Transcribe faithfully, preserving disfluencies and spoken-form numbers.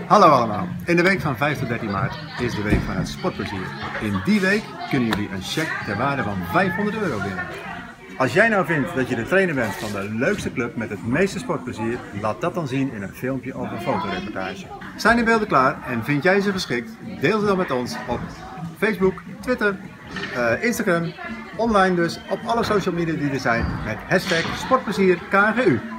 Hallo allemaal, in de week van vijf tot dertien maart is de week van het sportplezier. In die week kunnen jullie een cheque ter waarde van vijfhonderd euro winnen. Als jij nou vindt dat je de trainer bent van de leukste club met het meeste sportplezier, laat dat dan zien in een filmpje of een fotoreportage. Zijn de beelden klaar en vind jij ze geschikt? Deel ze dan met ons op Facebook, Twitter, uh, Instagram, online dus, op alle social media die er zijn met hashtag sportplezier K G U.